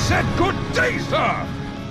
said good day, sir!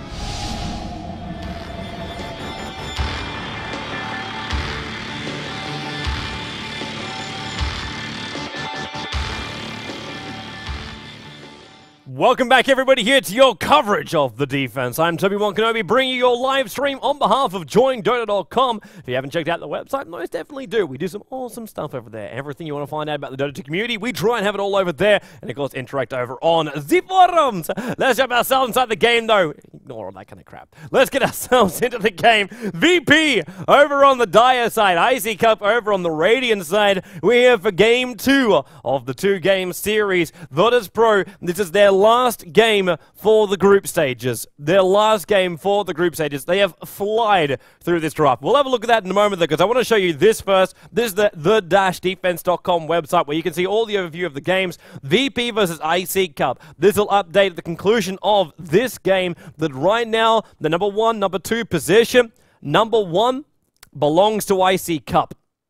Welcome back, everybody, here to your coverage of the defense. I'm TobiWan Kenobi, bringing you your live stream on behalf of joinDOTA.com. If you haven't checked out the website, most definitely do. We do some awesome stuff over there. Everything you want to find out about the Dota community, we try and have it all over there. And, of course, interact over on the forums. Let's jump ourselves inside the game, though. Ignore all that kind of crap. Let's get ourselves into the game. VP over on the Dire side. iCCup over on the Radiant side. We're here for Game 2 of the two-game series. Virtus Pro, this is their last game for the group stages. Their last game for the group stages. They have flied through this draft. We'll have a look at that in a moment, though, because I want to show you this first. This is the defense.com website where you can see all the overview of the games. VP versus iCCup. This will update at the conclusion of this game. That right now, the number 1, number 2 position, number 1 belongs to iCCup.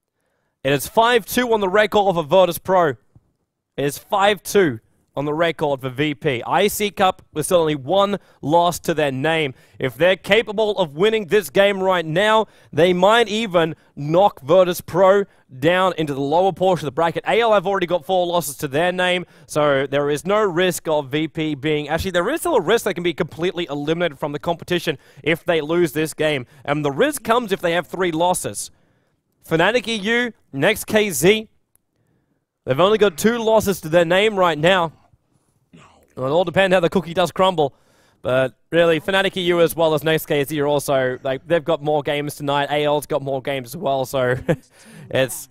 It is 5-2 on the record for Virtus Pro. It is 5-2. On the record for VP. iCCup with still only 1 loss to their name. If they're capable of winning this game right now, they might even knock Virtus Pro down into the lower portion of the bracket. AL have already got 4 losses to their name, so there is no risk of VP being... Actually, there is still a risk they can be completely eliminated from the competition if they lose this game. And the risk comes if they have 3 losses. Fnatic EU, Next.KZ, they've only got 2 losses to their name right now. Well, it all depends how the cookie does crumble. But really, Fnatic EU as well as Next.KZ are also, like, they've got more games tonight. AL's got more games as well, so it's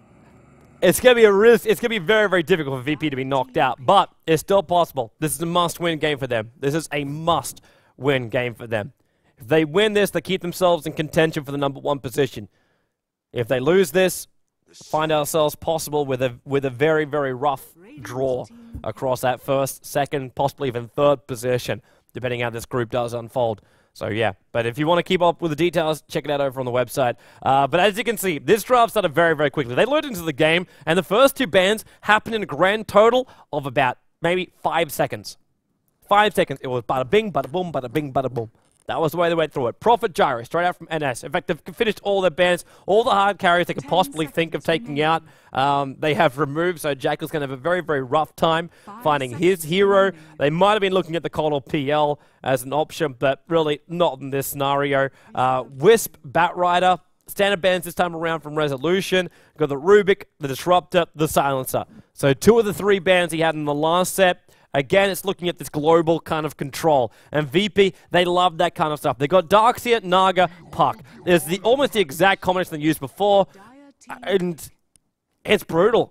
going to be a risk. It's going to be very, very difficult for VP to be knocked out. But it's still possible. This is a must-win game for them. This is a must-win game for them. If they win this, they keep themselves in contention for the number 1 position. If they lose this, find ourselves possible with a very, very rough draw across that first, second, possibly even 3rd position, depending how this group does unfold. So yeah, but if you want to keep up with the details, check it out over on the website. But as you can see, this draft started very, very quickly. They lured into the game, and the first 2 bans happened in a grand total of about maybe 5 seconds. 5 seconds. It was bada bing, bada boom, bada bing, bada boom. That was the way they went through it. Prophet Gyro, straight out from NS. In fact, they've finished all their bans, all the hard carries they could possibly think of taking out. They have removed, so Jackal's going to have a very, very rough time finding his hero. They might have been looking at the Connell PL as an option, but really not in this scenario. Wisp, Batrider, standard bans this time around from Resolution. Got the Rubik, the Disruptor, the Silencer. So 2 of the 3 bans he had in the last set. Again, it's looking at this global kind of control. And VP, they love that kind of stuff. They got Darkseer, Naga, Puck. It's almost the exact combination they used before. And it's brutal.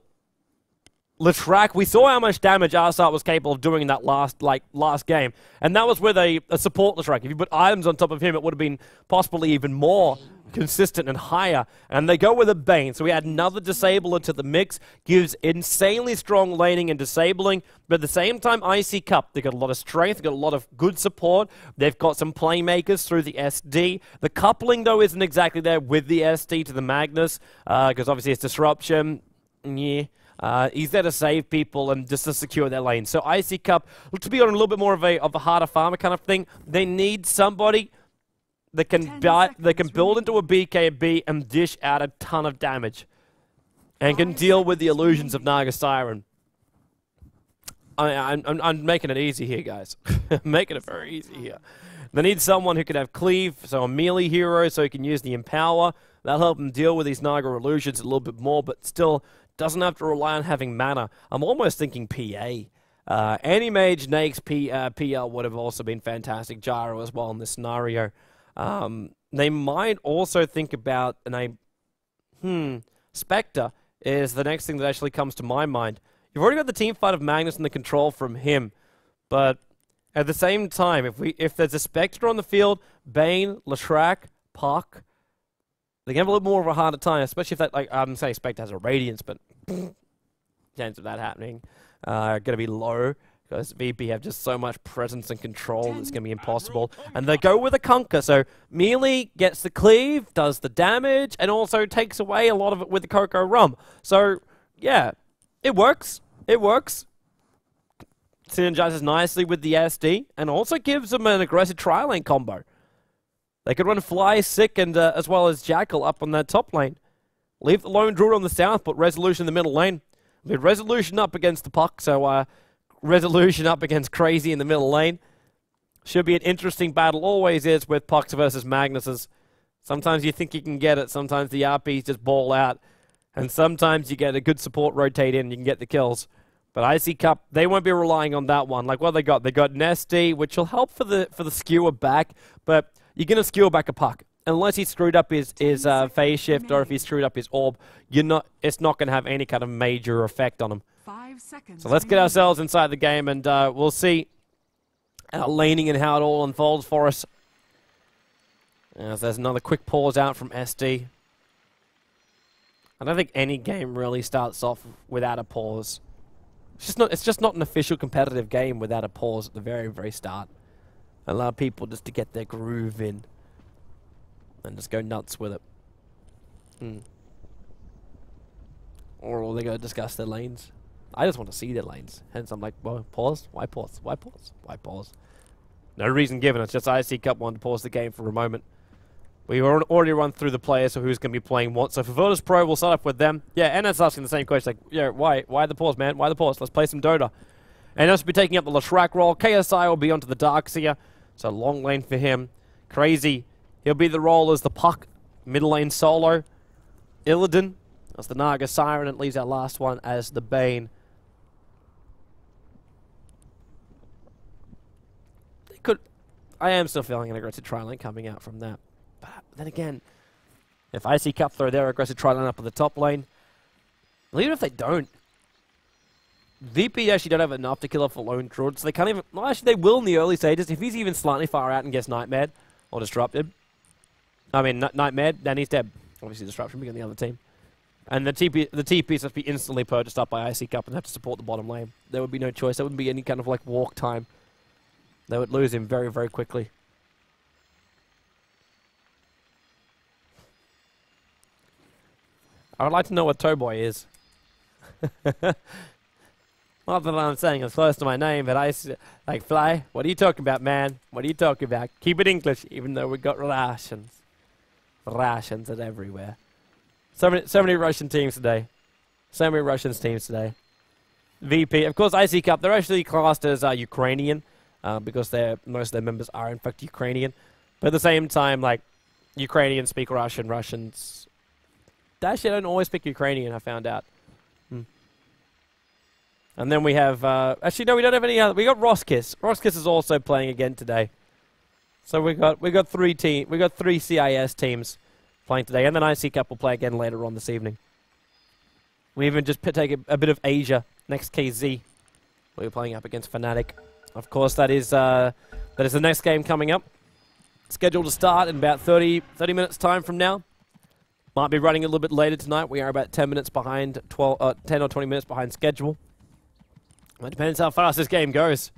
Latrak, we saw how much damage Arsat was capable of doing in that last game. And that was with a support Latrak. If you put items on top of him, it would have been possibly even more consistent and higher. And they go with a Bane. So we add another disabler to the mix. Gives insanely strong laning and disabling. But at the same time, iCCup, they've got a lot of strength. They've got a lot of good support. They've got some playmakers through the SD. The coupling, though, isn't exactly there with the SD to the Magnus. Because obviously it's disruption. Yeah. He's there to save people and just to secure their lane. So iCCup, to be on a little bit more of a harder farmer kind of thing, they need somebody that can build into a BKB and dish out a ton of damage. And can deal with the illusions of Naga Siren. I'm making it easy here, guys. Making it very easy here. They need someone who can have cleave, so a melee hero, so he can use the Empower. That'll help him deal with these Naga illusions a little bit more, but still doesn't have to rely on having mana. I'm almost thinking PA. Any mage, Nakes, PL would have also been fantastic. Gyro as well in this scenario. They might also think about Spectre is the next thing that actually comes to my mind. You've already got the team fight of Magnus and the control from him, but at the same time, if there's a Spectre on the field, Bane, Latrak, Puck, they can have a little more of a harder time, especially if that, like, I'm saying Spectre has a Radiance, but chance of that happening going to be low. Because VP have just so much presence and control, it's going to be impossible. And they go with a Conquer, so melee gets the cleave, does the damage, and also takes away a lot of it with the Coco Rum. So, yeah, it works. It works. synergizes nicely with the SD, and also gives them an aggressive tri-lane combo. They could run Fly, Sick, and as well as Jackal up on that top lane. Leave the Lone Druid on the south, put Resolution in the middle lane. With Resolution up against the Puck, so Resolution up against Crazy in the middle lane. Should be an interesting battle, always is, with Pucks versus Magnuses. Sometimes you think you can get it, sometimes the RPs just ball out, and sometimes you get a good support rotate in and you can get the kills. But iCCup, they won't be relying on that one. Like what they got? They got an SD, which will help for the skewer back, but you're going to skewer back a Puck. Unless he screwed up his phase shift or if he screwed up his orb, it's not going to have any kind of major effect on him. 5 seconds. So let's get ourselves inside the game and we'll see our laning and how it all unfolds for us. As there's another quick pause out from SD. I don't think any game really starts off without a pause. It's just not an official competitive game without a pause at the very, very start. Allow people just to get their groove in. And just go nuts with it. Or they're going to discuss their lanes. I just want to see their lanes. Hence I'm like, well, pause? Why pause? Why pause? Why pause? No reason given. It's just iCCup wanted to pause the game for a moment. We've already run through the players, so who's going to be playing what. So for Virtus Pro, we'll start off with them. Yeah, and it's asking the same question. Like, yeah, why the pause, man? Why the pause? Let's play some Dota. And will be taking up the Leshrac role. KSI will be onto the Darkseer. So long lane for him. Crazy. He'll be the role as the Puck. Middle lane solo. Illidan as the Naga Siren. And leaves our last one as the Bane. They could... I am still feeling an aggressive tri-lane coming out from that. But then again, if iCCup throw their aggressive tri-lane up on the top lane, even if they don't, VP actually don't have enough to kill off a Lone Druid, so they can't even... Well, actually, they will in the early stages. If he's even slightly far out and gets Nightmared or Disrupted, I mean, Nightmared, then he's dead. Obviously, Disruption being on the other team. And the TPs must be instantly purchased up by iCCup and have to support the bottom lane. There would be no choice. There wouldn't be any kind of, like, walk time. They would lose him very, very quickly. I would like to know what Towboy is. Not that I'm saying it's close to my name, but like, Fly, what are you talking about, man? What are you talking about? Keep it English, even though we got rations. Rations are everywhere. So many Russian teams today. So many Russian teams today. VP, of course, iCCup, they're actually classed as Ukrainian, because most of their members are, in fact, Ukrainian. But at the same time, like, Ukrainians speak Russian, Russians... They actually don't always speak Ukrainian, I found out. And then we have... actually, no, we don't have any other... We got RoX.KIS. RoX.KIS is also playing again today. So we got three CIS teams playing today. And then iCCup will play again later on this evening. We even just take a bit of Asia. Next.KZ. We're playing up against Fnatic. Of course, that is the next game coming up. Scheduled to start in about 30 minutes time from now. Might be running a little bit later tonight. We are about 10 minutes behind, 10 or 20 minutes behind schedule. It depends how fast this game goes.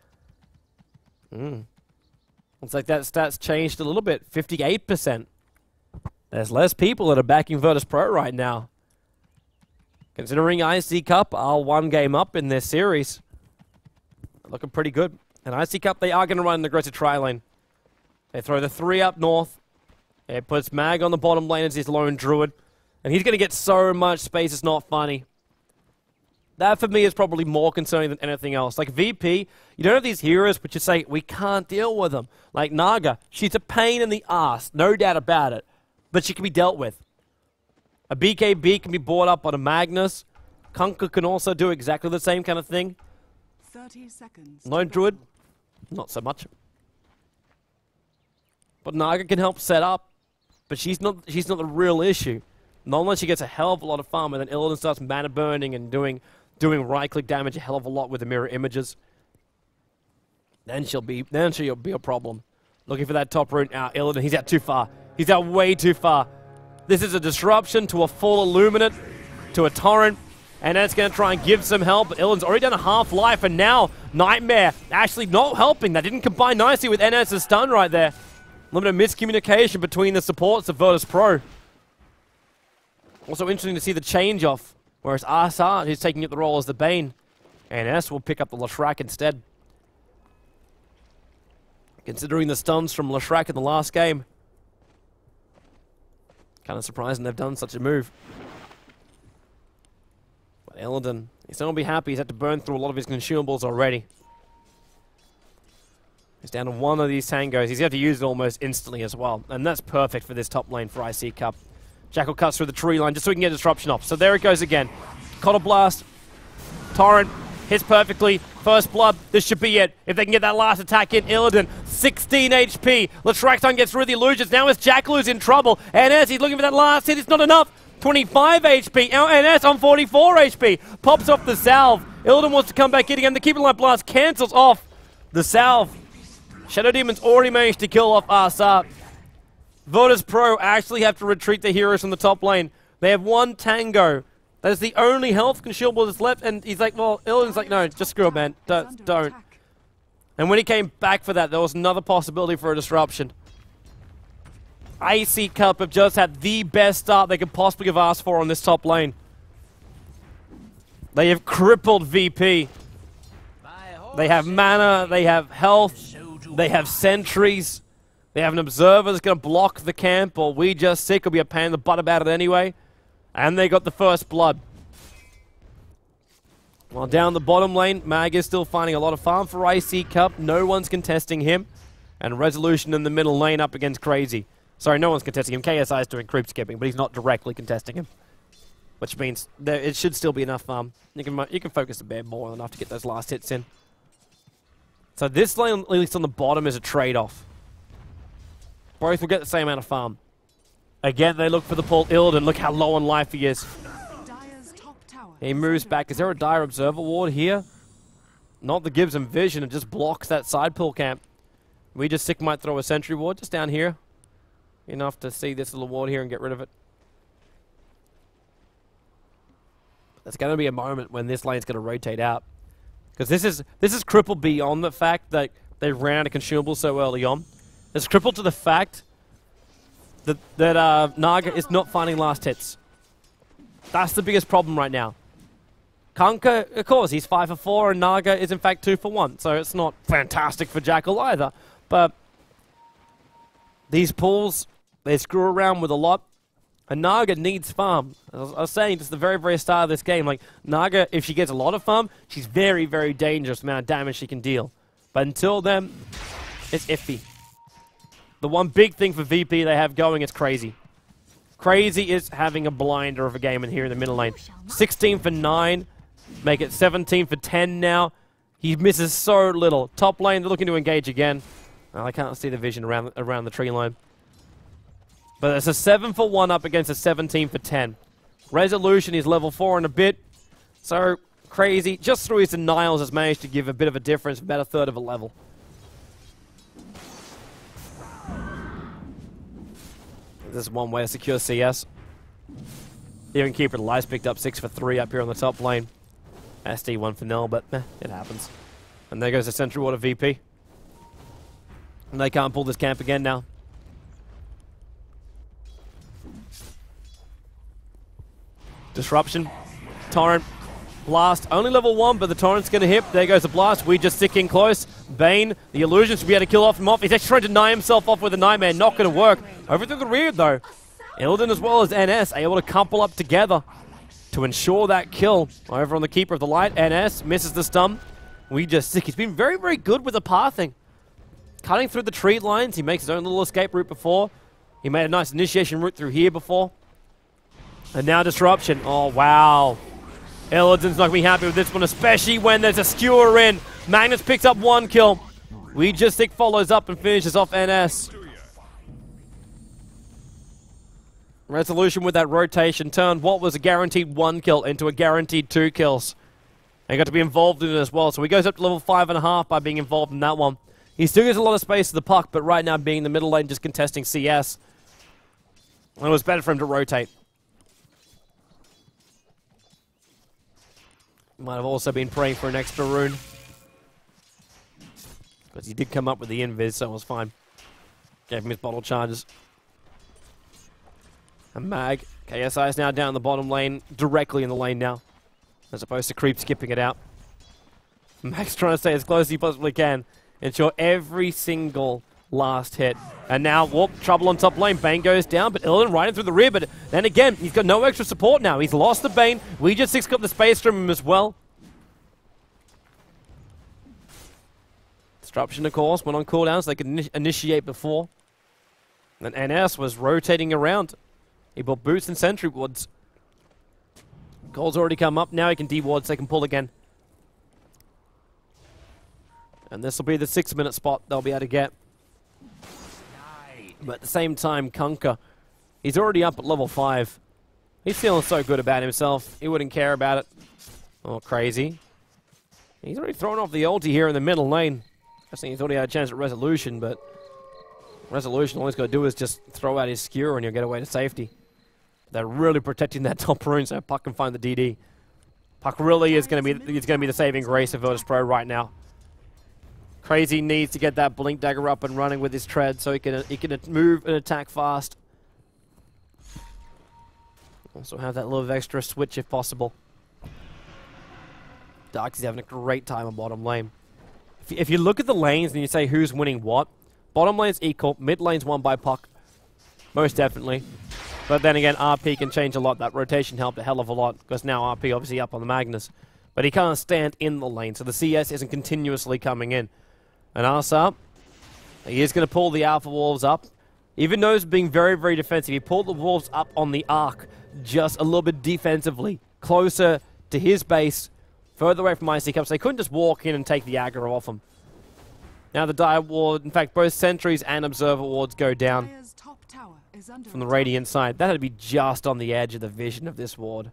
Looks like that stat's changed a little bit. 58%. There's less people that are backing Virtus Pro right now. Considering iCCup are one game up in their series. Looking pretty good. And iCCup, they are going to run an aggressive tri-lane. They throw the 3 up north. It puts Mag on the bottom lane as his Lone Druid. And he's going to get so much space, it's not funny. That, for me, is probably more concerning than anything else. Like, VP, you don't have these heroes, but you say, we can't deal with them. Like, Naga, she's a pain in the ass, no doubt about it. But she can be dealt with. A BKB can be brought up on a Magnus. Kunkka can also do exactly the same kind of thing. 30 seconds. Lone Druid, not so much. But Naga can help set up. But she's not the real issue. Not unless she gets a hell of a lot of farm, and then Illidan starts mana burning and doing right-click damage a hell of a lot with the mirror images. Then she'll be a problem. Looking for that top rune out. Illidan, he's out too far. He's out way too far. This is a disruption to a full Illuminate, to a Torrent, and that's going to try and give some help. But Illidan's already done a half-life, and now Nightmare actually not helping. That didn't combine nicely with NS's stun right there. A little bit of miscommunication between the supports of Virtus Pro. Also interesting to see the change-off, whereas Arsart, who's taking up the role as the Bane, NS will pick up the Leshrac instead. Considering the stuns from Leshrac in the last game. Kind of surprising they've done such a move. But Illidan, he's not going to be happy. He's had to burn through a lot of his consumables already. He's down to one of these tangos. He's got to use it almost instantly as well. And that's perfect for this top lane for iCCup. Jackal cuts through the tree line just so we can get disruption off. So there it goes again. Cotter Blast. Torrent hits perfectly. First blood. This should be it. If they can get that last attack in. Illidan, 16 HP. Leshrac gets through the illusions. Now it's Jackal who's in trouble. NS, he's looking for that last hit. It's not enough. 25 HP. Now NS on 44 HP. Pops off the salve. Illidan wants to come back in again. The Keeping Light Blast cancels off the salve. Shadow Demon's already managed to kill off Arsat. Virtus Pro actually have to retreat their heroes from the top lane. They have one tango. That is the only health consumable that's left, and he's like, well, Illidan's like, no, just screw it, man. Don't. And when he came back for that, there was another possibility for a disruption. iCCup have just had the best start they could possibly have asked for on this top lane. They have crippled VP. They have mana, they have health, they have sentries. They have an observer that's going to block the camp, or we just sick will be a pain in the butt about it anyway. And they got the first blood. Well, down the bottom lane, Mag is still finding a lot of farm for iCCup. No one's contesting him. And Resolution in the middle lane up against Crazy. Sorry, no one's contesting him. KSI is doing creep skipping, but he's not directly contesting him. Which means it should still be enough farm. You can focus a bit more enough to get those last hits in. So this lane, at least on the bottom, is a trade-off. Both will get the same amount of farm. Again, they look for the pull. Illidan, look how low on life he is. He moves back. Is there a Dire Observer ward here? Not the gives him vision. It just blocks that side pull camp. We just sick might throw a sentry ward just down here. Enough to see this little ward here and get rid of it. There's going to be a moment when this lane's going to rotate out. Because this is crippled beyond the fact that they ran out of consumables so early on. It's crippled to the fact that Naga is not finding last hits. That's the biggest problem right now. Kunkka, of course, he's 5 for 4, and Naga is in fact 2 for 1, so it's not fantastic for Jackal either. But these pulls, they screw around with a lot, and Naga needs farm. I was saying just the very, very start of this game, like, Naga, if she gets a lot of farm, she's very, very dangerous the amount of damage she can deal. But until then, it's iffy. The one big thing for VP they have going is Crazy. Crazy is having a blinder of a game in here in the middle lane. 16 for 9. Make it 17 for 10 now. He misses so little. Top lane, they're looking to engage again. Well, I can't see the vision around the tree line. But it's a 7 for 1 up against a 17 for 10. Resolution is level 4 and a bit. So, Crazy, just through his denials, has managed to give a bit of a difference, about a third of a level. This is one way to secure CS. Even Keeper the Lies picked up 6 for 3 up here on the top lane. SD 1 for 0, but it happens. And there goes the Sentry Water VP. And they can't pull this camp again now. Disruption. Torrent. Blast. Only level 1, but the Torrent's going to hit. There goes the Blast. We just stick in close. Bane, the illusion should be able to kill him off. He's actually trying to deny himself off with a Nightmare. Not going to work. Over to the rear, though. Illidan as well as NS able to couple up together to ensure that kill. Over on the Keeper of the Light. NS misses the stun. We just sick. He's been very, very good with the pathing. Cutting through the tree lines. He makes his own little escape route before. He made a nice initiation route through here before. And now Disruption. Oh, wow. Illidan's not going to be happy with this one, especially when there's a skewer in. Magnus picks up 1 kill. We just Sick follows up and finishes off NS. Resolution with that rotation turned what was a guaranteed 1 kill into a guaranteed 2 kills. And got to be involved in it as well. So he goes up to level 5.5 by being involved in that one. He still gets a lot of space to the puck, but right now being in the middle lane just contesting CS. And it was better for him to rotate. Might have also been praying for an extra rune. But he did come up with the invis, so it was fine. Gave him his bottle charges. And Mag, KSI is now down the bottom lane, directly in the lane now, as opposed to creep skipping it out. Max trying to stay as close as he possibly can. Ensure every single last hit. And now, whoop, trouble on top lane. Bane goes down, but Illidan right in through the rear. But then again, he's got no extra support now. He's lost the Bane. We just got the space from him as well. Disruption, of course, went on cooldown so they could initiate before. And NS was rotating around. He bought boots and sentry wards. Gold's already come up. Now he can D-ward so they can pull again. And this will be the 6-minute spot they'll be able to get. But at the same time, Kunkka, he's already up at level 5. He's feeling so good about himself. He wouldn't care about it. Oh, crazy. He's already thrown off the ulti here in the middle lane. I think he's already had a chance at Resolution, but Resolution, all he's got to do is just throw out his skewer and he'll get away to safety. They're really protecting that top rune so Puck can find the DD. Puck really is going to be the saving grace of Virtus Pro right now. Crazy needs to get that Blink Dagger up and running with his tread so he can move and attack fast. Also have that little extra switch if possible. Darksy's having a great time on bottom lane. If you look at the lanes and you say who's winning what, bottom lane's equal, mid lane's won by Puck. Most definitely. But then again, RP can change a lot. That rotation helped a hell of a lot because now RP obviously up on the Magnus. But he can't stand in the lane, so the CS isn't continuously coming in. And Asa, he is going to pull the Alpha Wolves up. Even though he's being very, very defensive, he pulled the Wolves up on the arc just a little bit defensively, closer to his base, further away from iCCup, so they couldn't just walk in and take the aggro off him. Now the Dire Ward, in fact, both Sentries and Observer Wards go down from the Radiant side. That had to be just on the edge of the vision of this ward.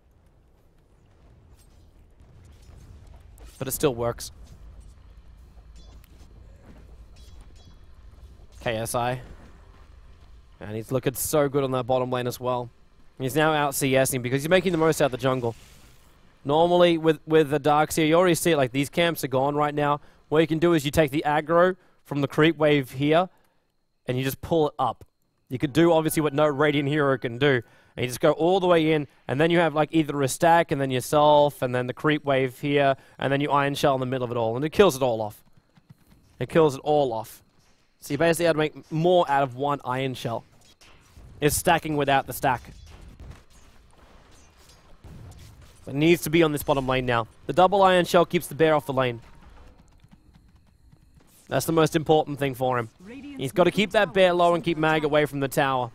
But it still works. KSI. And he's looking so good on that bottom lane as well. He's now out CSing because he's making the most out of the jungle. Normally, with the Darkseer, you already see it, like these camps are gone right now. What you can do is you take the aggro from the creep wave here, and you just pull it up. You could do, obviously, what no Radiant hero can do. And you just go all the way in, and then you have, like, either a stack, and then yourself, and then the creep wave here, and then you Iron Shell in the middle of it all, and it kills it all off. It kills it all off. So you basically have to make more out of one Iron Shell. It's stacking without the stack. It needs to be on this bottom lane now. The double Iron Shell keeps the bear off the lane. That's the most important thing for him. He's got to keep that bear low and keep Mag away from the tower.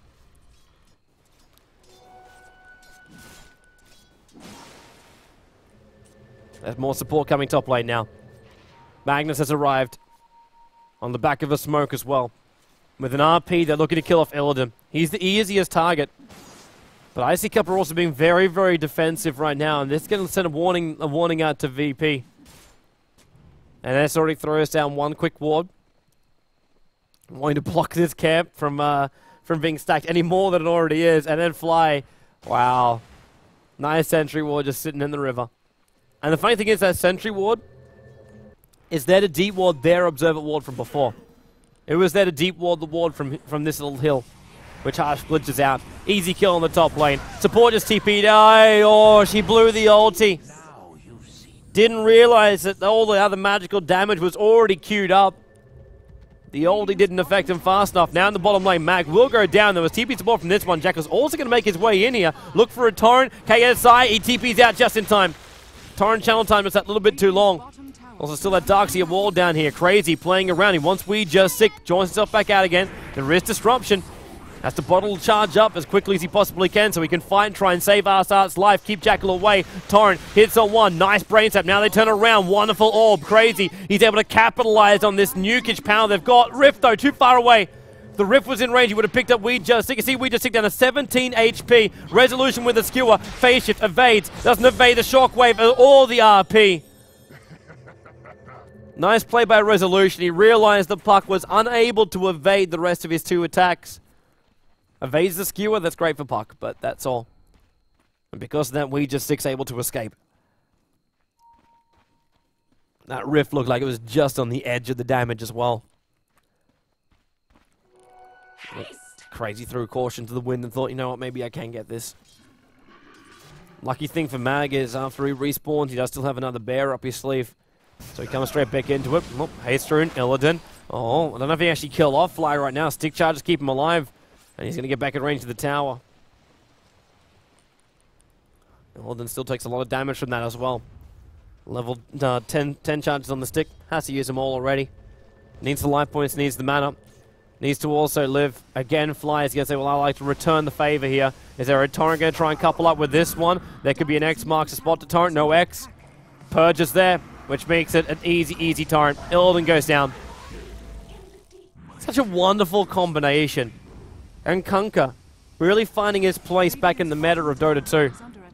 There's more support coming top lane now. Magnus has arrived. On the back of a smoke as well. With an RP, they're looking to kill off Illidan. He's the easiest target. But iCCup are also being very, very defensive right now, and this is going to send a warning out to VP. And this already throws down one quick ward. I'm going to block this camp from being stacked any more than it already is, and then fly. Wow. Nice sentry ward just sitting in the river. And the funny thing is that sentry ward is there to deep ward their observer ward from before. It was there to deep ward the ward from this little hill, which Harsh glitches out. Easy kill on the top lane. Support just TP'd. Oh, she blew the ulti. Didn't realize that all the other magical damage was already queued up. The ulti didn't affect him fast enough. Now in the bottom lane, Mag will go down. There was TP support from this one. Jackal's also going to make his way in here. Look for a torrent. KSI, he TP's out just in time. Torrent channel time is that little bit too long. Also still that Darkseer wall down here. Crazy playing around. He wants We Just Sick. Joins himself back out again. There is disruption. Has to bottle charge up as quickly as he possibly can so he can fight and try and save Arsart's life. Keep Jackal away. Torrent hits on one. Nice brain tap. Now they turn around. Wonderful orb. Crazy. He's able to capitalize on this nukish power they've got. Rift though, too far away. The Rift was in range. He would have picked up We Just Sick. You see We Just Sick down to 17 HP. Resolution with the skewer. Phase shift evades. Doesn't evade the shockwave or the RP. Nice play by Resolution. He realized the Puck was unable to evade the rest of his two attacks. Evades the skewer, that's great for Puck, but that's all. And because of that, We Just Sick's able to escape. That Rift looked like it was just on the edge of the damage as well. Crazy threw caution to the wind and thought, you know what, maybe I can get this. Lucky thing for Mag is after he respawns, he does still have another bear up his sleeve. So he comes straight back into it. Oh, Haster Illidan. Oh, I don't know if he actually killed off Fly right now. Stick charges keep him alive. And he's going to get back in range of the tower. Illidan still takes a lot of damage from that as well. Level 10 charges on the stick. Has to use them all already. Needs the life points, needs the mana. Needs to also live. Again, Fly is going to say, well, I like to return the favor here. Is there a Torrent going to try and couple up with this one? There could be an X marks a spot to Torrent. No X. Purge is there, which makes it an easy Torrent. Illidan goes down. Such a wonderful combination. And Kunkka really finding his place back in the meta of Dota 2.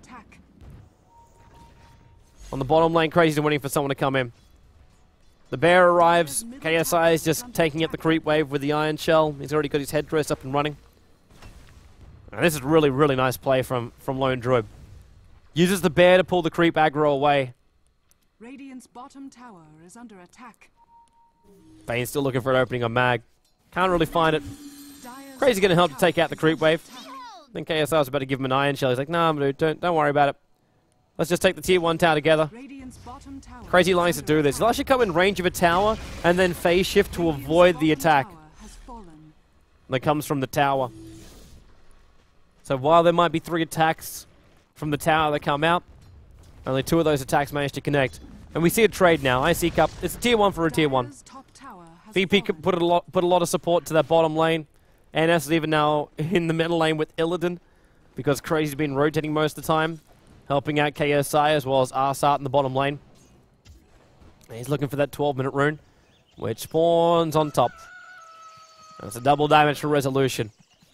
On the bottom lane, Crazy's waiting for someone to come in. The bear arrives. KSI is just taking up the creep wave with the Iron Shell. He's already got his headdress up and running. And this is really nice play from Lone Druid. Uses the bear to pull the creep aggro away. Radiant's bottom tower is under attack. Bane's still looking for an opening on Mag. Can't really find it. Crazy's going to help to take out the creep wave. Then KSI was about to give him an Iron Shell. He's like, nah, dude, don't worry about it. Let's just take the tier 1 tower together. Crazy likes to do this. He'll actually come in range of a tower and then phase shift to avoid the attack that comes from the tower. So while there might be 3 attacks from the tower that come out, only 2 of those attacks manage to connect. And we see a trade now. iCCup, it's a tier 1 for a tier 1. VP could put a lot of support to that bottom lane. NS is even now in the middle lane with Illidan because Crazy's been rotating most of the time, helping out KSI as well as Arsart in the bottom lane. And he's looking for that 12-minute rune, which spawns on top. That's a double damage for Resolution.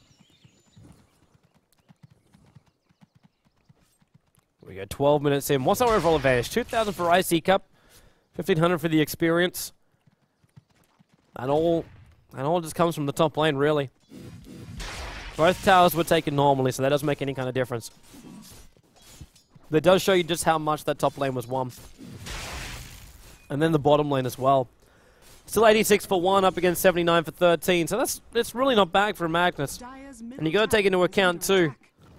We go 12 minutes in. What's our overall advantage? 2,000 for iCCup, 1,500 for the experience. And all just comes from the top lane, really. Both towers were taken normally, so that doesn't make any kind of difference. That does show you just how much that top lane was won. And then the bottom lane as well. Still 86 for 1, up against 79 for 13. So that's really not bad for Magnus. And you got to take into account too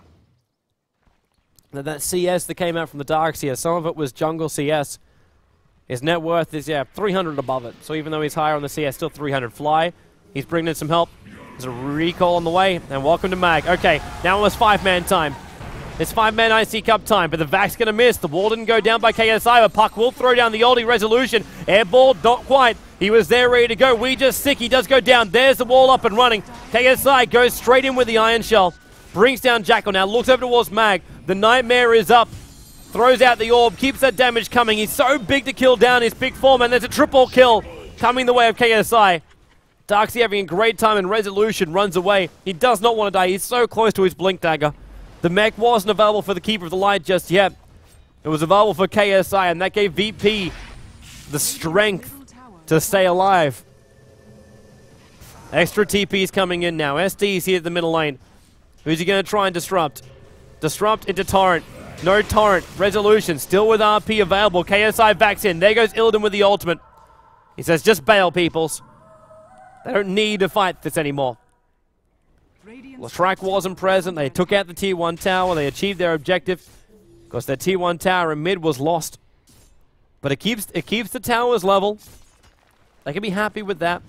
that CS that came out from the Darks here, some of it was jungle CS. His net worth is 300 above it. So even though he's higher on the CS, still 300. Fly, he's bringing in some help. There's a recall on the way, and welcome to Mag. Okay, now it's 5-man time. It's 5-man iCCup time, but the Vac's going to miss. The wall didn't go down by KSI, but Puck will throw down the oldie Resolution. Airball, not quite. He was there ready to go. We just sick. He does go down. There's the wall up and running. KSI goes straight in with the Iron Shell. Brings down Jackal now. Looks over towards Mag. The Nightmare is up. Throws out the orb. Keeps that damage coming. He's so big to kill down his big form, and there's a triple kill coming the way of KSI. Darksy having a great time, and Resolution runs away. He does not want to die. He's so close to his Blink Dagger. The mech wasn't available for the Keeper of the Light just yet. It was available for KSI, and that gave VP the strength to stay alive. Extra TP's coming in now. SD's here at the middle lane. Who's he going to try and disrupt? Disrupt into Torrent. No Torrent. Resolution still with RP available. KSI backs in. There goes Illidan with the ultimate. He says, just bail, peoples. They don't need to fight this anymore. Lashrak wasn't present. They took out the tier 1 tower. They achieved their objective because their tier 1 tower in mid was lost. But it keeps the towers level. They can be happy with that.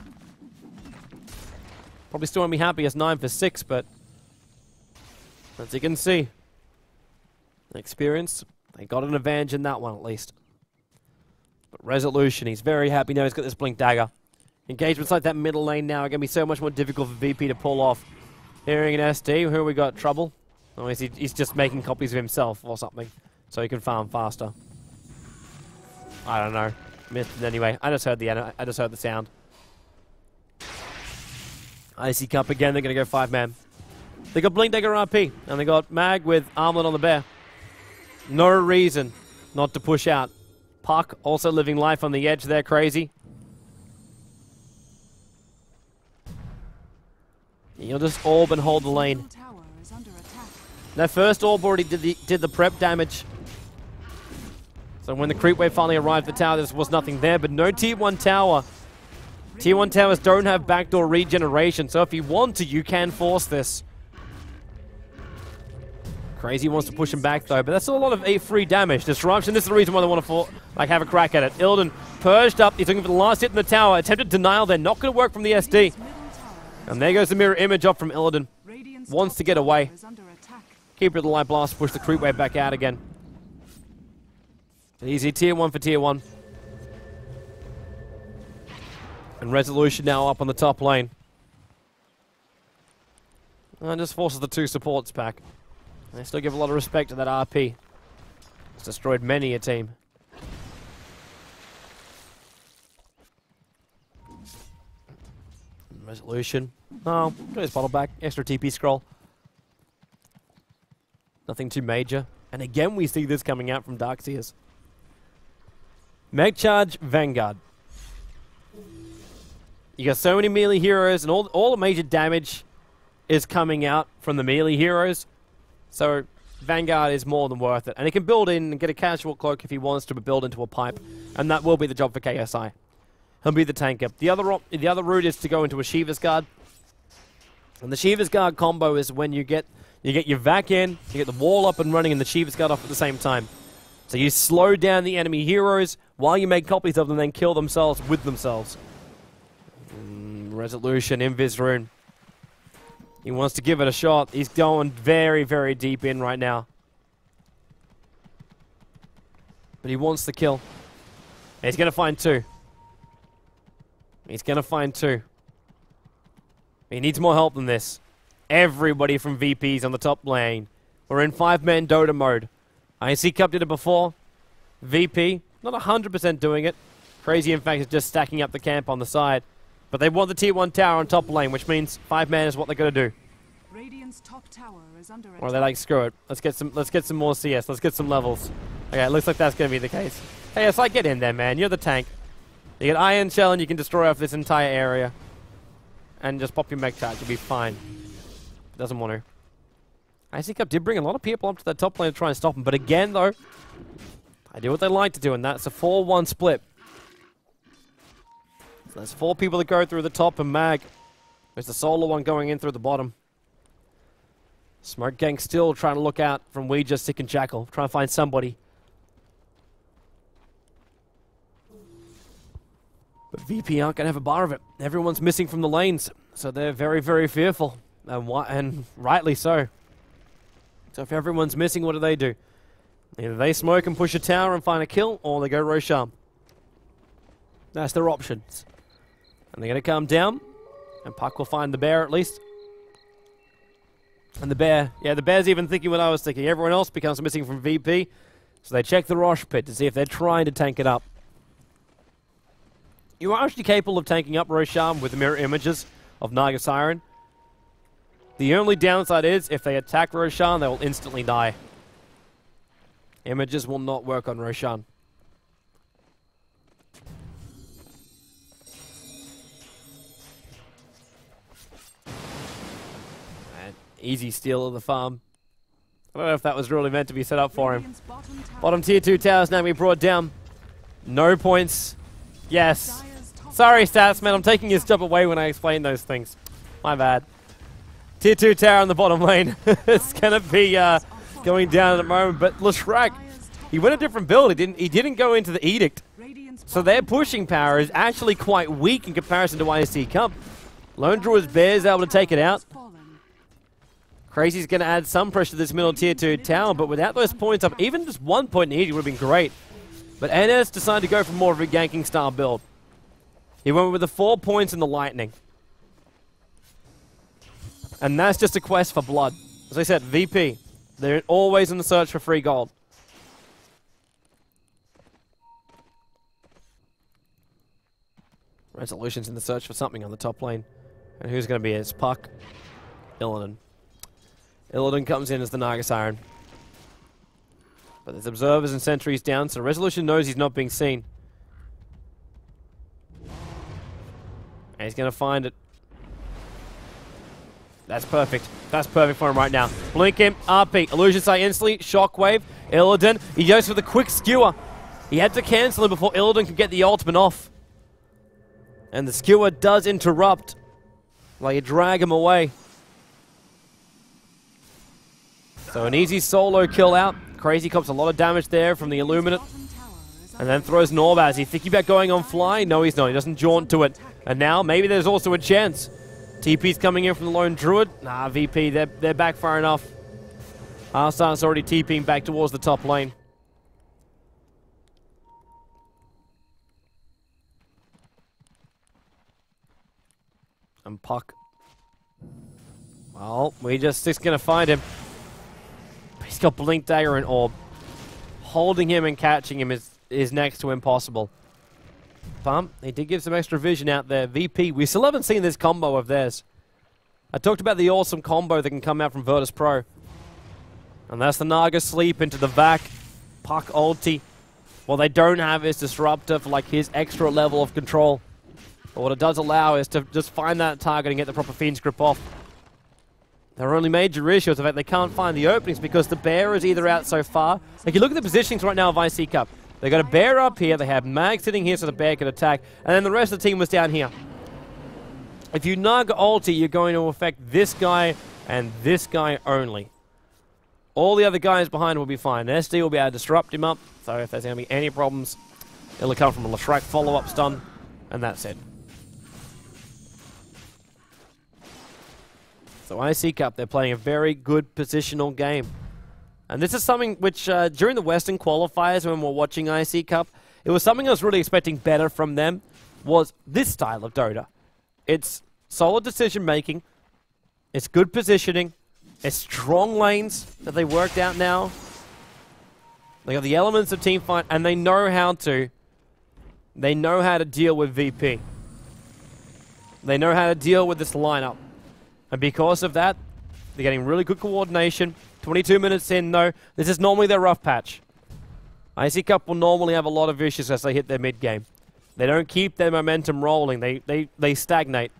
Probably still won't be happy as 9 for 6, but as you can see, experience, they got an advantage in that one at least. But Resolution, he's very happy now he's got this Blink Dagger. Engagements like that middle lane now are going to be so much more difficult for VP to pull off. Hearing an SD, who we got? Trouble? Or is he's just making copies of himself or something so he can farm faster? I don't know. Missed it anyway. I just heard the sound. iCCup again, they're going to go 5-man. They got Blink Dagger RP, and they got Mag with Armlet on the bear. No reason not to push out. Puck also living life on the edge there, Crazy. You'll just orb and hold the lane. That first orb already did the prep damage. So when the creep wave finally arrived at the tower, there was nothing there, but no tier 1 tower. Tier 1 towers don't have backdoor regeneration, so if you want to, you can force this. Crazy wants to push him back though, but that's still a lot of free damage. Disruption, this is the reason why they want to have a crack at it. Illidan purged up, he's looking for the last hit in the tower. Attempted denial there, not going to work from the SD. And there goes the mirror image up from Illidan. Wants to get away. Keeper of the light blast, push the creep wave back out again. Easy tier 1 for tier 1. And Resolution now up on the top lane. And just forces the 2 supports back. They still give a lot of respect to that RP. It's destroyed many a team. Resolution. Oh, got his bottle back. Extra TP scroll. Nothing too major. And again, we see this coming out from Darkseers. Meg Charge, Vanguard. You got so many melee heroes, and all the major damage is coming out from the melee heroes. So Vanguard is more than worth it. And he can build in and get a casual cloak if he wants to build into a pipe. And that will be the job for KSI. He'll be the tanker. The other route is to go into a Shiva's Guard. And the Shiva's Guard combo is when you get your vac in, you get the wall up and running, and the Shiva's Guard off at the same time. So you slow down the enemy heroes while you make copies of them, then kill themselves with themselves. Resolution, Invis Rune. He wants to give it a shot. He's going very, very deep in right now. But he wants the kill. And he's going to find 2. He's going to find 2. He needs more help than this. Everybody from VP's on the top lane. We're in 5-man Dota mode. iCCup did it before. VP, not 100% doing it. Crazy, in fact, is just stacking up the camp on the side. But they want the tier 1 tower on top lane, which means 5-man is what they're going to do. Radiant's top tower is under attack. Or they're like, screw it. Let's get some more CS. Let's get some levels. Okay, it looks like that's going to be the case. Hey, it's like, get in there, man. You're the tank. You get Iron Shell and you can destroy off this entire area. And just pop your mech charge. You'll be fine. Doesn't want to. iCCup did bring a lot of people up to that top lane to try and stop him. But again, though, I do what they like to do, and that's a 4-1 split. So there's 4 people that go through the top, and Mag. There's the solo one going in through the bottom. Smoke Gang still trying to look out from Ouija, Sick, and Jackal. Trying to find somebody. But VP aren't going to have a bar of it. Everyone's missing from the lanes. So they're very, very fearful. And rightly so. So if everyone's missing, what do? Either they smoke and push a tower and find a kill, or they go Roshan. That's their options. And they're going to come down. And Puck will find the bear at least. And the bear, yeah, the bear's even thinking what I was thinking. Everyone else becomes missing from VP. So they check the Rosh pit to see if they're trying to tank it up. You are actually capable of tanking up Roshan with the mirror images of Naga Siren. The only downside is if they attack Roshan, they will instantly die. Images will not work on Roshan. And easy steal of the farm. I don't know if that was really meant to be set up for him. Bottom tier 2 towers now be brought down. No points. Yes. Sorry, Statsman, I'm taking your job away when I explain those things. My bad. Tier 2 tower in the bottom lane. It's going to be going down at the moment, but Leshrac, he went a different build. He didn't go into the Edict. So their pushing power is actually quite weak in comparison to iCCup. Lone Druid's Bear is able to take it out. Crazy's going to add some pressure to this middle tier 2 tower, but without those points up, even just 1 point in Edict would have been great. But NS decided to go for more of a ganking style build. He went with the 4 points in the Lightning. And that's just a quest for blood. As I said, VP, they're always in the search for free gold. Resolution's in the search for something on the top lane. And who's going to be it? It's Puck. Illidan. Illidan comes in as the Naga Siren. But there's observers and sentries down, so Resolution knows he's not being seen. And he's going to find it. That's perfect. That's perfect for him right now. Blink him, RP, Illusion Sight instantly, Shockwave, Illidan. He goes for the quick skewer. He had to cancel him before Illidan could get the ultimate off. And the skewer does interrupt. Like you drag him away. So So an easy solo kill out. Crazy cops a lot of damage there from the Illuminate. And then throws an orb. Is he thinking about going on fly? No, he's not. He doesn't jaunt to it. And now maybe there's also a chance. TP's coming in from the lone druid. Nah, VP, they're back far enough. Arsar's already TPing back towards the top lane. And Puck. Well, we're just gonna find him. He's got Blink Dagger and Orb. Holding him and catching him is next to impossible. Bump. He did give some extra vision out there. VP, we still haven't seen this combo of theirs. I talked about the awesome combo that can come out from Virtus Pro. And that's the Naga Sleep into the Vac. Puck ulti. What they don't have is Disruptor for like his extra level of control. But what it does allow is to just find that target and get the proper Fiend's Grip off. Their only major issue is the fact they can't find the openings because the bear is either out so far. Like you look at the positionings right now of iCCup. They got a bear up here, they have Mag sitting here so the bear can attack, and then the rest of the team was down here. If you Naga ulti, you're going to affect this guy and this guy only. All the other guys behind will be fine. SD will be able to disrupt him up, so if there's going to be any problems, it'll come from a Leshrac follow-up stun, and that's it. So iCCup, they're playing a very good positional game. And this is something which, during the Western qualifiers when we're watching iCCup, it was something I was really expecting better from them, was this style of Dota. It's solid decision-making, it's good positioning, it's strong lanes that they worked out now. They got the elements of team fight, and they know how to deal with VP. They know how to deal with this lineup. And because of that, they're getting really good coordination. 22 minutes in, though. This is normally their rough patch. iCCup will normally have a lot of issues as they hit their mid-game. They don't keep their momentum rolling. They stagnate.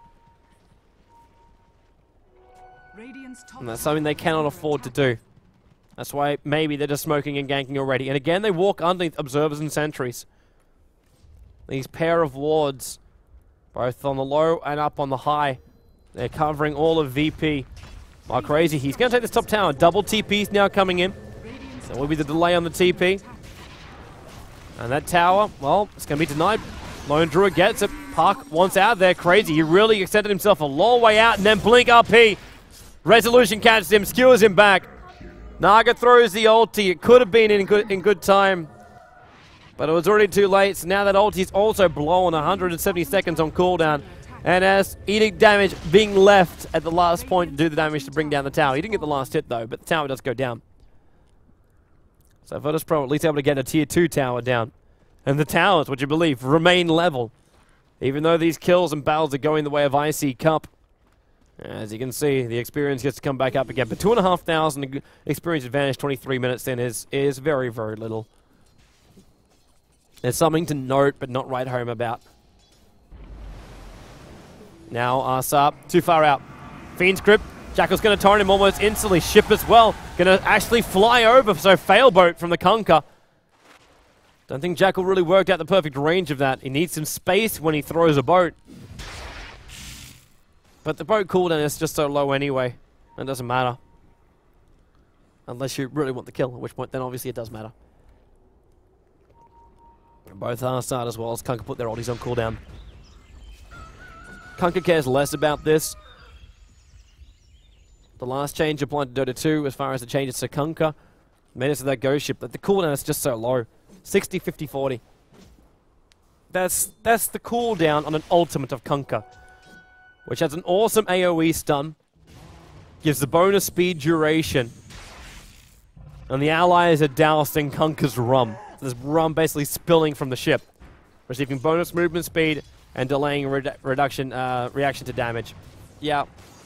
And that's something they cannot afford to do. That's why maybe they're just smoking and ganking already. And again, they walk underneath observers and sentries. These pair of wards, both on the low and up on the high. They're covering all of VP. Oh, crazy. He's going to take this top tower. Double TP's now coming in. So will be the delay on the TP. And that tower, well, it's going to be denied. Lone Druid gets it. Puck wants out there. Crazy. He really extended himself a long way out. And then Blink RP. Resolution catches him, skewers him back. Naga throws the ulti. It could have been in good time. But it was already too late. So now that ulti's also blown 170 seconds on cooldown. And as Edict damage being left at the last point to do the damage to bring down the tower. He didn't get the last hit though, but the tower does go down. So Virtus Pro at least able to get a tier 2 tower down. And the towers, would you believe, remain level. Even though these kills and battles are going the way of iCCup. As you can see, the experience gets to come back up again. But 2,500 experience advantage 23 minutes in is very, very little. There's something to note but not write home about. Now Arsar, too far out. Fiend's Grip. Jackal's going to torrent him almost instantly. Ship as well. Going to actually fly over, so Failboat from the Kunkka. Don't think Jackal really worked out the perfect range of that. He needs some space when he throws a boat. But the boat cooldown is just so low anyway. It doesn't matter. Unless you really want the kill, at which point then obviously it does matter. Both Arsar as well as Kunkka put their ultis on cooldown. Kunkka cares less about this. The last change applied to Dota 2 as far as the changes to Kunkka made it to that ghost ship, but the cooldown is just so low. 60, 50, 40. That's the cooldown on an ultimate of Kunkka, which has an awesome AoE stun, gives the bonus speed duration, and the allies are dousing Kunkka's rum. So there's rum basically spilling from the ship, receiving bonus movement speed and delaying reaction to damage. Yeah.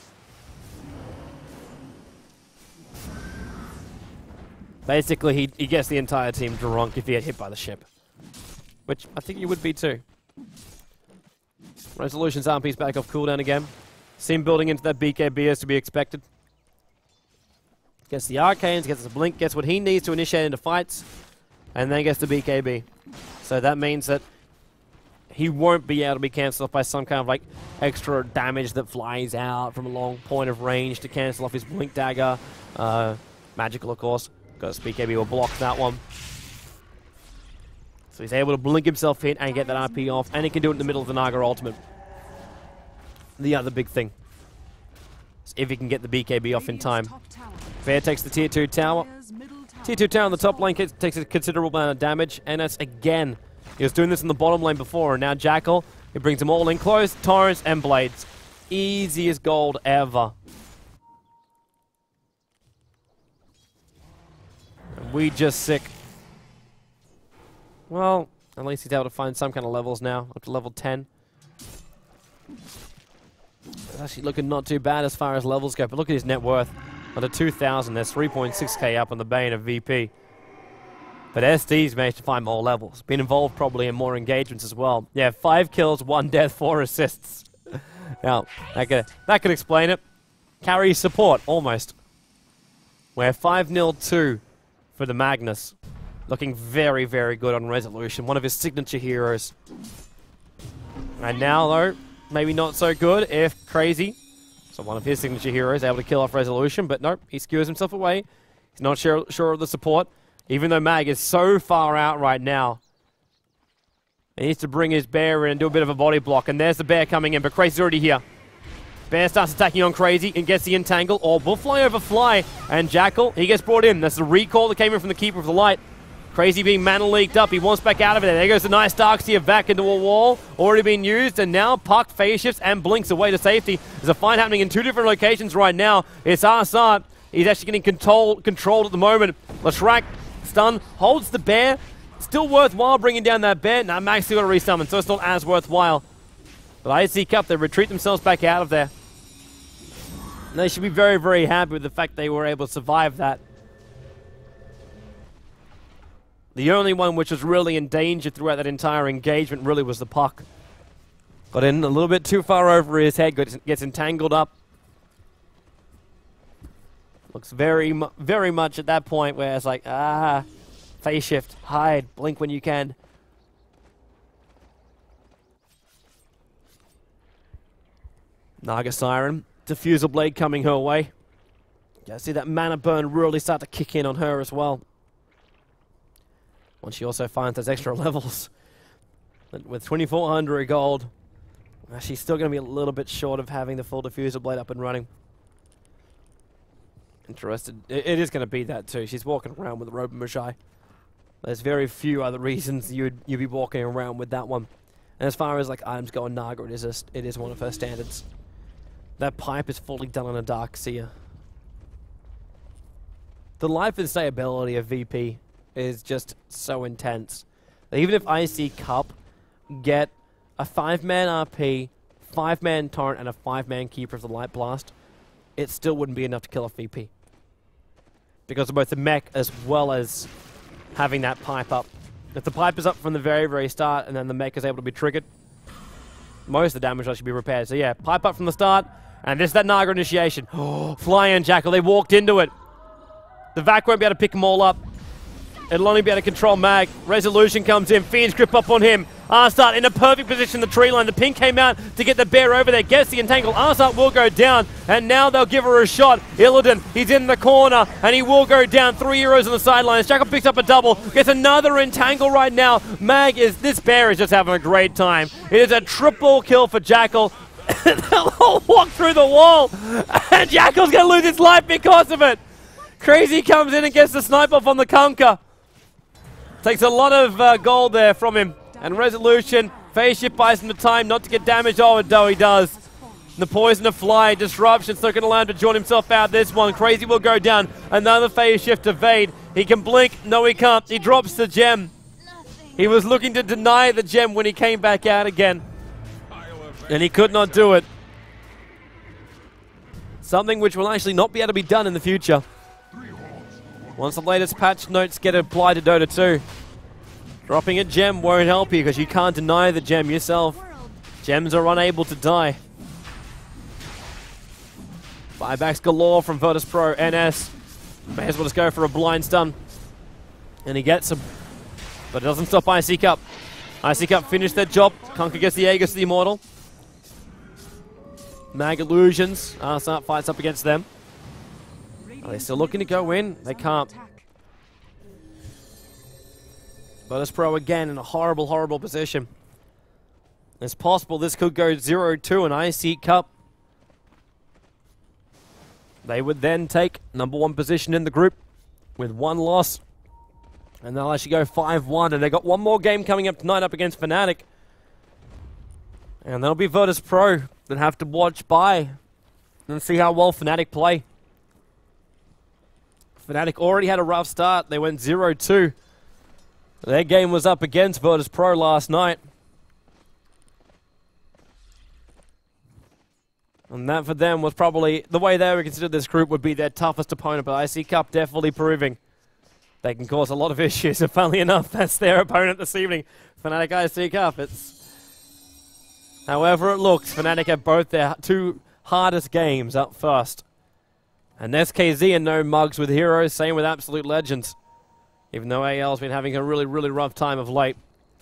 Basically, he gets the entire team drunk if he had hit by the ship. Which I think you would be too. Resolution's RP's back off cooldown again. Sim building into that BKB as to be expected. Gets the Arcanes, gets the Blink, gets what he needs to initiate into fights, and then gets the BKB. So that means that he won't be able to be cancelled off by some kind of like extra damage that flies out from a long point of range to cancel off his Blink Dagger. Magical, of course. Because BKB will block that one. So he's able to blink himself in and get that RP off. And he can do it in the middle of the Naga ultimate. The other big thing is if he can get the BKB off in time. Fair takes the tier 2 tower. Tier 2 tower on the top lane takes a considerable amount of damage. And that's again, he was doing this in the bottom lane before. And now Jackal, he brings them all in close. Torrents and Blades. Easiest gold ever. And we just sick. Well, at least he's able to find some kind of levels now, up to level 10. It's actually looking not too bad as far as levels go, but look at his net worth. Under 2,000, there's 3.6k up on the Bane of VP. But SD's managed to find more levels. Been involved probably in more engagements as well. Yeah, 5 kills, 1 death, 4 assists. Now, that could explain it. Carry support, almost. We're 5-0-2 for the Magnus. Looking very, very good on Resolution. One of his signature heroes. And now, though, maybe not so good if Crazy, so one of his signature heroes, able to kill off Resolution. But nope, he skewers himself away. He's not sure of the support. Even though Mag is so far out right now. He needs to bring his bear in and do a bit of a body block. And there's the bear coming in, but Crazy's already here. Bear starts attacking on Crazy and gets the entangle. Orb will fly over Fly. And Jackal, he gets brought in. That's the recall that came in from the Keeper of the Light. Crazy being mana leaked up. He wants back out of it. There goes the nice Darkseer back into a wall. Already been used. And now pucked, phase shifts, and blinks away to safety. There's a fight happening in 2 different locations right now. It's Arsat. He's actually getting controlled at the moment. Lashrak, stun, holds the bear. Still worthwhile bringing down that bear. Now Max still got to resummon, so it's not as worthwhile. But iCCup, they retreat themselves back out of there. And they should be very, very happy with the fact they were able to survive that. The only one which was really in danger throughout that entire engagement really was the puck. Got in a little bit too far over his head, gets entangled up. Looks very much at that point where it's like, phase shift, hide, blink when you can. Naga Siren, Diffusal Blade coming her way. Yeah, see that mana burn really start to kick in on her as well. Once she also finds those extra levels. But with 2,400 gold, she's still going to be a little bit short of having the full Diffusal Blade up and running. Interested. It is going to be that too. She's walking around with a Robo Magi. There's very few other reasons you'd be walking around with that one. And as far as like items go on Naga, it is one of her standards. That pipe is fully done on a Darkseer. The life and stability of VP is just so intense. That even if iCCup get a 5-man RP, 5-man Torrent, and a 5-man Keeper of the Light Blast, it still wouldn't be enough to kill off VP. Because of both the mech as well as having that pipe up. If the pipe is up from the very, very start and then the mech is able to be triggered, most of the damage should be repaired. So yeah, pipe up from the start, and this is that Naga initiation. Oh, Fly and Jackal, they walked into it. The Vac won't be able to pick them all up. It'll only be able to control Mag. Resolution comes in, Fiend's grip up on him. Arsat in a perfect position in the tree line. The ping came out to get the bear over there. Gets the entangle. Arsat will go down, and now they'll give her a shot. Illidan, he's in the corner, and he will go down. 3 heroes on the sidelines. Jackal picks up a double. Gets another entangle right now. This bear is just having a great time. It is a triple kill for Jackal. They'll all walk through the wall, and Jackal's going to lose his life because of it. Crazy comes in and gets the snipe off on the Conquer. Takes a lot of gold there from him. And Resolution, phase shift buys him the time not to get damaged. Oh, though he does. The poison of Fly, disruption, still going to allow him to join himself out this one. Crazy will go down. Another phase shift evade. He can blink. No, he can't. He drops the gem. He was looking to deny the gem when he came back out again. And he could not do it. Something which will actually not be able to be done in the future. Once the latest patch notes get applied to Dota 2. Dropping a gem won't help you because you can't deny the gem yourself. Gems are unable to die. Buybacks galore from Virtus Pro NS. May as well just go for a blind stun. And he gets him. But it doesn't stop iCCup. iCCup finished their job. Conquer gets the Aegis, the Immortal. Mag Illusions. Arsat fights up against them. Are they still looking to go in? They can't. Virtus Pro again in a horrible, horrible position. It's possible this could go 0-2 in iCCup. They would then take #1 position in the group with 1 loss. And they'll actually go 5-1. And they got 1 more game coming up tonight up against Fnatic. And that'll be Virtus Pro that have to watch by and see how well Fnatic play. Fnatic already had a rough start. They went 0-2. Their game was up against Virtus Pro last night. And that for them was probably, the way they would consider this group would be their toughest opponent. But iCCup definitely proving they can cause a lot of issues. And funnily enough, that's their opponent this evening. Fnatic iCCup. It's however it looks, Fnatic have both their 2 hardest games up first. And Next.KZ and no mugs with heroes, same with Absolute Legends. Even though AL's been having a really, really rough time of late.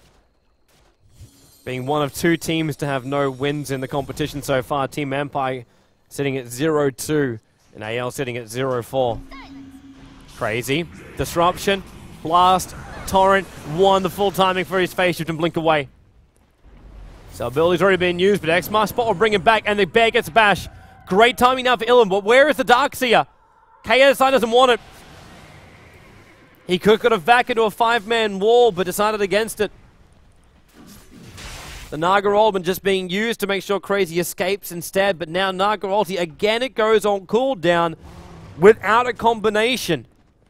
Being one of 2 teams to have no wins in the competition so far. Team Empire sitting at 0-2 and AL sitting at 0-4. Crazy. Disruption. Blast. Torrent. Wonderful timing for his face shift and blink away. So ability's already been used, but X-Mask Spot will bring him back and the bear gets bash. Great timing now for Ilum, but where is the Darkseer? KSI doesn't want it. He could have back into a 5-man wall, but decided against it. The Naga Ultimate just being used to make sure Crazy escapes instead, but now Naga Ulti, again it goes on cooldown without a combination.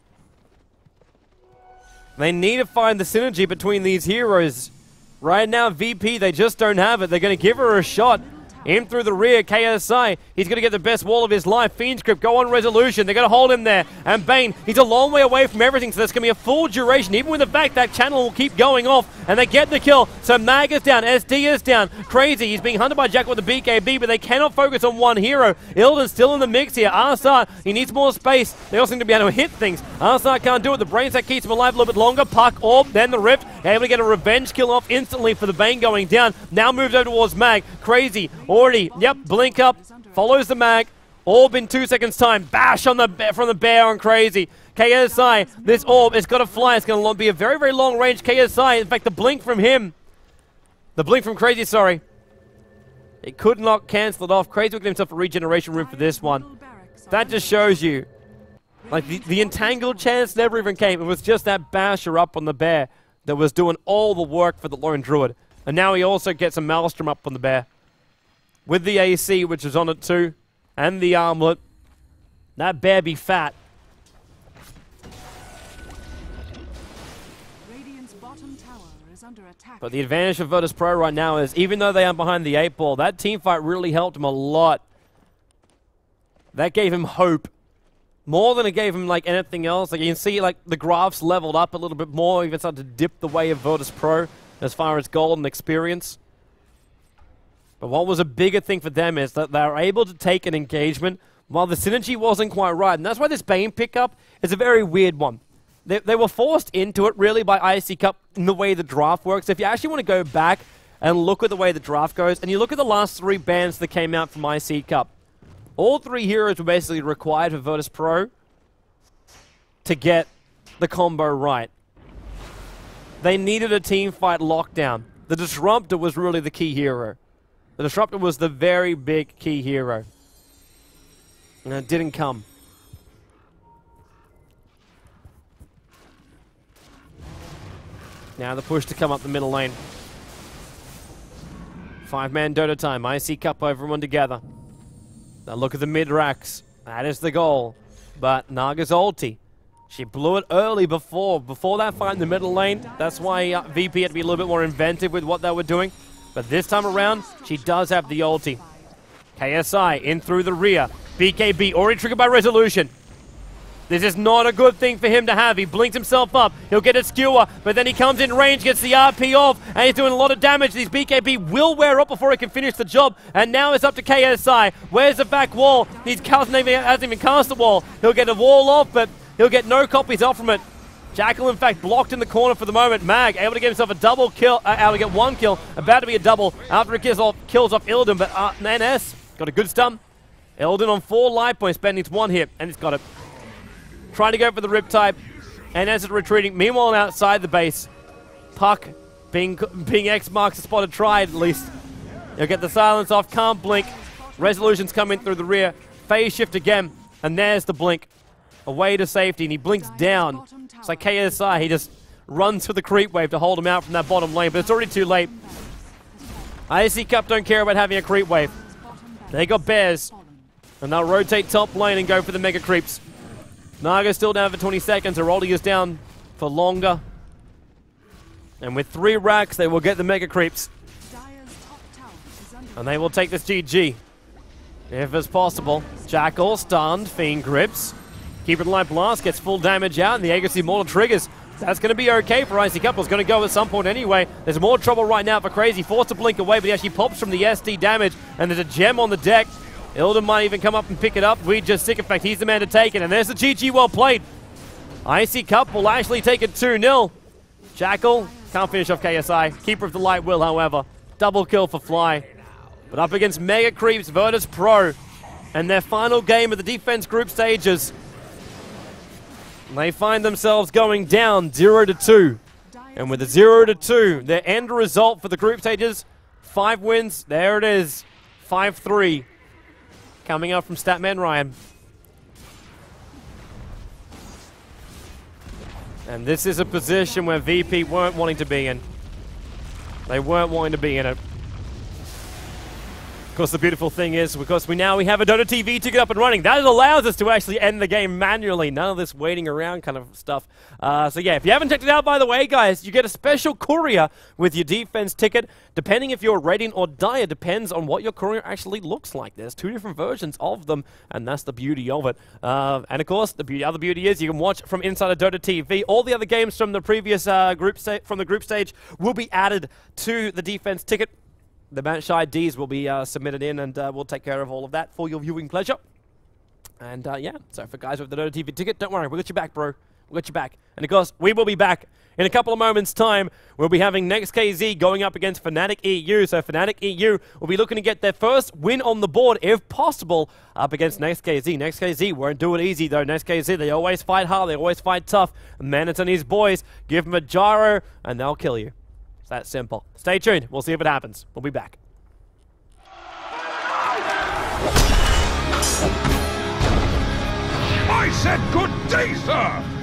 They need to find the synergy between these heroes. Right now, VP, they just don't have it. They're going to give her a shot. In through the rear, KSI, he's going to get the best wall of his life. Fiend's Grip, go on Resolution. They're going to hold him there. And Bane, he's a long way away from everything, so there's going to be a full duration, even with the fact that channel will keep going off. And they get the kill. So Mag is down, SD is down. Crazy, he's being hunted by Jack with the BKB, but they cannot focus on one hero. Ilden's still in the mix here. Arsar, he needs more space. They also need to be able to hit things. Arsar can't do it. The Brain Sack keeps him alive a little bit longer. Puck, Orb, then the Rift. Able to get a revenge kill off instantly for the Bane going down. Now moves over towards Mag. Crazy, already, yep, blink up, follows the Mag. Orb in 2 seconds time. Bash on from the bear on Crazy. KSI, this Orb is going to fly. It's going to be a very, very long range KSI. In fact, the blink from him, the blink from Crazy, sorry, it could not cancel it off. Crazy looked at himself a regeneration room for this one. That just shows you, like, the entangled chance never even came. It was just that basher up on the bear that was doing all the work for the Lone Druid. And now he also gets a Maelstrom up on the bear. With the AC, which is on it too, and the armlet, that bear be fat. Radiant's bottom tower is under attack. But the advantage for Virtus Pro right now is, even though they are behind the 8 ball, that team fight really helped him a lot. That gave him hope. More than it gave him like anything else. Like you can see, like the graphs leveled up a little bit more. Even started to dip the way of Virtus Pro as far as gold and experience. But what was a bigger thing for them is that they were able to take an engagement while the synergy wasn't quite right. And that's why this Bane pickup is a very weird one. They were forced into it really by iCCup in the way the draft works. If you actually want to go back and look at the way the draft goes, and you look at the last 3 bans that came out from iCCup, all 3 heroes were basically required for Virtus Pro to get the combo right. They needed a team fight lockdown. The Disruptor was really the key hero. The Disruptor was the very big key hero. And it didn't come. Now the push to come up the middle lane. 5-man Dota time. iCCup everyone together. Now look at the mid-racks. That is the goal. But Naga's ulti, she blew it early before that fight in the middle lane. That's why VP had to be a little bit more inventive with what they were doing. But this time around, she does have the ulti. KSI in through the rear. BKB already triggered by Resolution. This is not a good thing for him to have. He blinks himself up. He'll get a skewer, but then he comes in range, gets the RP off, and he's doing a lot of damage. These BKB will wear up before he can finish the job, and now it's up to KSI. Where's the back wall? He hasn't even cast the wall. He'll get a wall off, but he'll get no copies off from it. Jackal, in fact, blocked in the corner for the moment. Mag able to get himself a double kill, able to get 1 kill, about to be a double after he kills off Ilden, but NS got a good stun. Ilden on 4 life points, Ben needs 1 hit, and he's got it. trying to go for the Riptide, and as it's retreating, meanwhile outside the base, Puck, being X marks the spot, tried at least. He'll get the silence off, can't blink. Resolution's coming through the rear. Phase shift again, and there's the blink. Away to safety, and he blinks down. It's like KSI, he just runs for the creep wave to hold him out from that bottom lane, but it's already too late. iCCup don't care about having a creep wave. They got bears, and they'll rotate top lane and go for the mega creeps. Naga's still down for 20 seconds, Heraldi is down for longer. And with 3 racks, they will get the mega creeps. And they will take this GG. If it's possible. Jackal stunned, Fiend grips. Keeper Light Blast gets full damage out, and the Aegis Immortal triggers. That's going to be okay for iCCup. It's going to go at some point anyway. There's more trouble right now for Crazy. Forced to blink away, but he actually pops from the SD damage, and there's a gem on the deck. Ilden might even come up and pick it up. We just sycophant. He's the man to take it, and there's the GG. Well played. iCCup will actually take it 2-0. Jackal can't finish off KSI. Keeper of the Light will, however. Double kill for Fly. But up against Mega Creeps, Virtus Pro, and their final game of the defense group stages. They find themselves going down 0-2. And with a 0-2, their end result for the group stages, 5 wins. There it is, 5-3. Coming up from Statman Ryan. And this is a position where VP weren't wanting to be in. They weren't wanting to be in it. Of course, the beautiful thing is, because we have a Dota TV ticket up and running, that allows us to actually end the game manually. None of this waiting around kind of stuff. So yeah, if you haven't checked it out, by the way, guys, you get a special courier with your defense ticket. Depending if you're Radiant or Dire, depends on what your courier actually looks like. There's 2 different versions of them, and that's the beauty of it. And of course, the other beauty is you can watch from inside of Dota TV. All the other games from the previous group stage will be added to the defense ticket. The match IDs will be submitted in, and we'll take care of all of that for your viewing pleasure. And yeah, so for guys with the Dota TV ticket, don't worry, we'll get you back, bro. We'll get you back. And of course, we will be back in a couple of moments' time. We'll be having Next.KZ going up against Fnatic EU. So Fnatic EU will be looking to get their first win on the board, if possible, up against Next.KZ. Next.KZ won't do it easy, though. Next.KZ, they always fight hard, they always fight tough. Manit and his boys, give them a gyro, and they'll kill you. It's that simple. Stay tuned. We'll see if it happens. We'll be back. I said good day, sir!